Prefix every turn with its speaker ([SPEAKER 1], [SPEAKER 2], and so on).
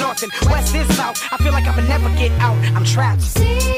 [SPEAKER 1] north and west is south. I feel like I'ma never get out. I'm trapped.
[SPEAKER 2] See